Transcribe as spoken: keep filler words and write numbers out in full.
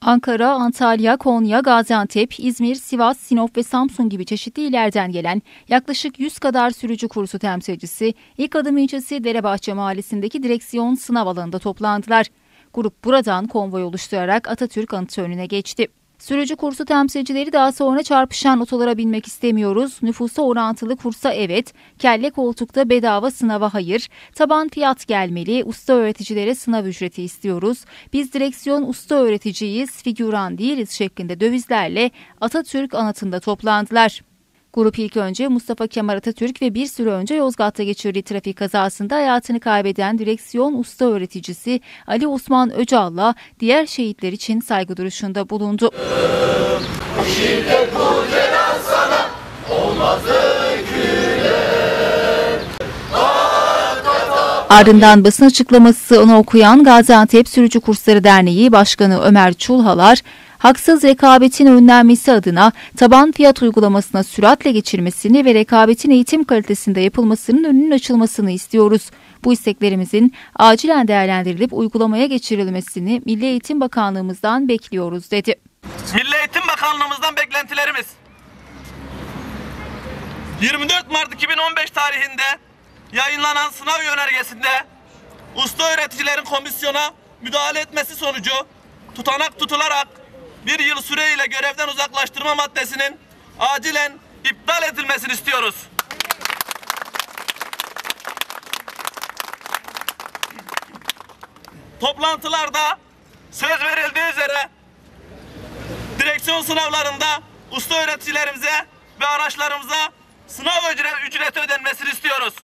Ankara, Antalya, Konya, Gaziantep, İzmir, Sivas, Sinop ve Samsun gibi çeşitli illerden gelen yaklaşık yüz kadar sürücü kursu temsilcisi İlk Adım ilçesi Derebahçe Mahallesi'ndeki direksiyon sınav alanında toplandılar. Grup buradan konvoy oluşturarak Atatürk Anıtı önüne geçti. Sürücü kursu temsilcileri daha sonra çarpışan otolara binmek istemiyoruz, nüfusa orantılı kursa evet, kelle koltukta bedava sınava hayır, taban fiyat gelmeli, usta öğreticilere sınav ücreti istiyoruz, biz direksiyon usta öğreticiyiz, figüran değiliz şeklinde dövizlerle Atatürk Anıtı'nda toplandılar. Grup ilk önce Mustafa Kemal Atatürk ve bir süre önce Yozgat'ta geçirdiği trafik kazasında hayatını kaybeden direksiyon usta öğreticisi Ali Osman Öcal'la diğer şehitler için saygı duruşunda bulundu. Ardından basın açıklamasını okuyan Gaziantep Sürücü Kursları Derneği Başkanı Ömer Çulhalar, haksız rekabetin önlenmesi adına taban fiyat uygulamasına süratle geçirmesini ve rekabetin eğitim kalitesinde yapılmasının önünün açılmasını istiyoruz. Bu isteklerimizin acilen değerlendirilip uygulamaya geçirilmesini Milli Eğitim Bakanlığımızdan bekliyoruz dedi. Milli Eğitim Bakanlığımızdan beklentilerimiz yirmi dört Mart iki bin on beş tarihinde yayınlanan sınav yönergesinde usta öğreticilerin komisyona müdahale etmesi sonucu tutanak tutularak bir yıl süreyle görevden uzaklaştırma maddesinin acilen iptal edilmesini istiyoruz. Toplantılarda söz verildiği üzere direksiyon sınavlarında usta öğreticilerimize ve araçlarımıza sınav ücreti ödenmesini istiyoruz.